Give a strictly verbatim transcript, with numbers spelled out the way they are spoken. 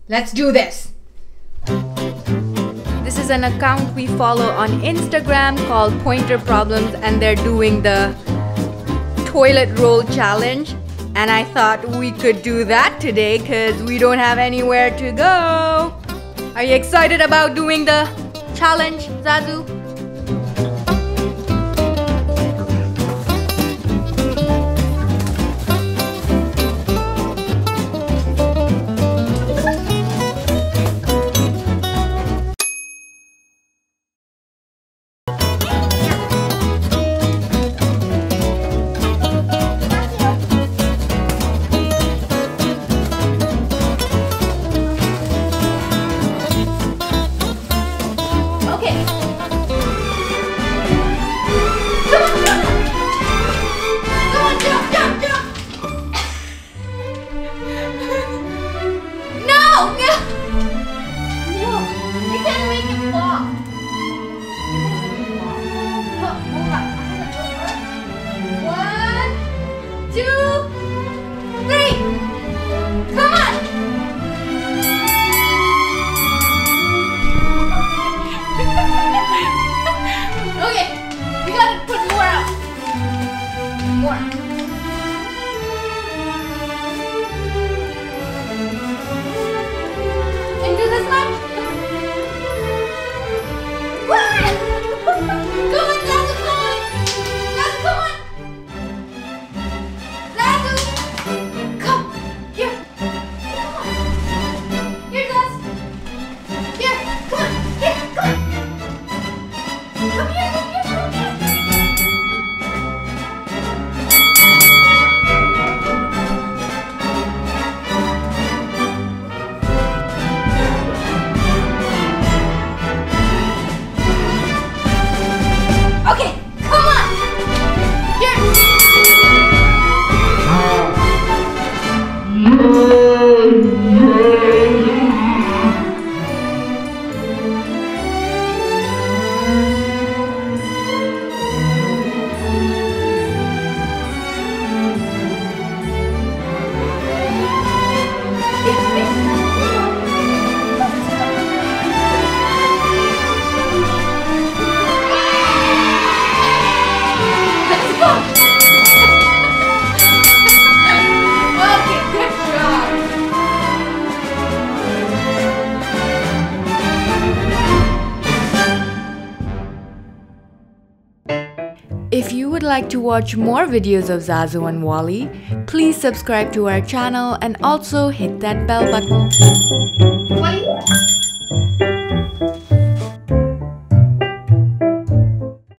Let's do this. This is an account we follow on Instagram called Pointer Problems, and they're doing the toilet roll challenge. And I thought we could do that today because we don't have anywhere to go. Are you excited about doing the challenge, Zazu? If you would like to watch more videos of Zazu and Walle, please subscribe to our channel and also hit that bell button.